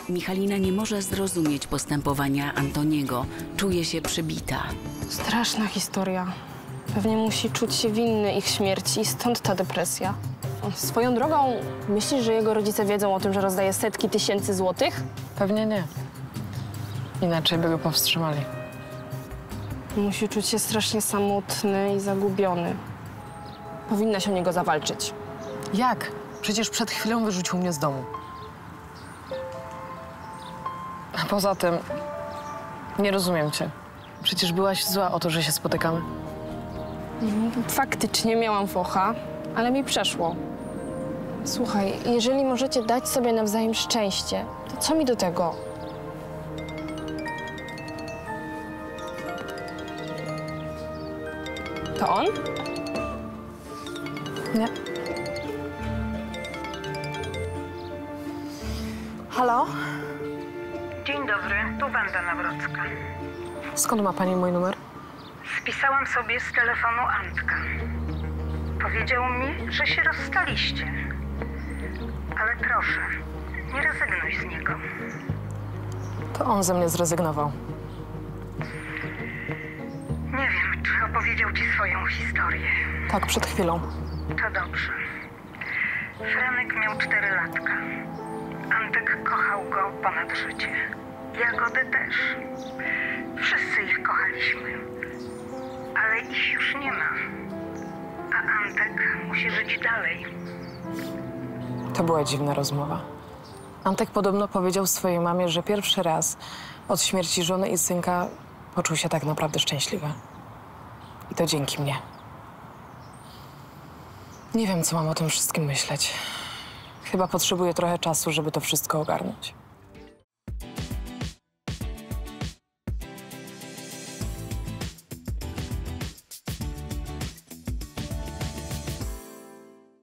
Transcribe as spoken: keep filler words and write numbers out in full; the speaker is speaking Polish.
Michalina nie może zrozumieć postępowania Antoniego. Czuje się przybita. Straszna historia. Pewnie musi czuć się winny ich śmierci, stąd ta depresja. Swoją drogą, myślisz, że jego rodzice wiedzą o tym, że rozdaje setki tysięcy złotych? Pewnie nie. Inaczej by go powstrzymali. Musi czuć się strasznie samotny i zagubiony. Powinnaś o niego zawalczyć. Jak? Przecież przed chwilą wyrzucił mnie z domu. A poza tym, nie rozumiem cię. Przecież byłaś zła o to, że się spotykamy. Faktycznie miałam focha, ale mi przeszło. Słuchaj, jeżeli możecie dać sobie nawzajem szczęście, to co mi do tego? To on? Nie. Halo? Dzień dobry, tu Wanda Nawrocka. Skąd ma pani mój numer? Spisałam sobie z telefonu Antka. Powiedział mi, że się rozstaliście. Ale proszę, nie rezygnuj z niego. To on ze mnie zrezygnował. Nie wiem, czy opowiedział ci swoją historię. Tak, przed chwilą. To dobrze. Franek miał cztery latka. Antek kochał go ponad życie. Jagody też. Wszyscy ich kochaliśmy. Ale ich już nie ma. A Antek musi żyć dalej. To była dziwna rozmowa. Antek podobno powiedział swojej mamie, że pierwszy raz od śmierci żony i synka poczuł się tak naprawdę szczęśliwy. I to dzięki mnie. Nie wiem, co mam o tym wszystkim myśleć. Chyba potrzebuję trochę czasu, żeby to wszystko ogarnąć.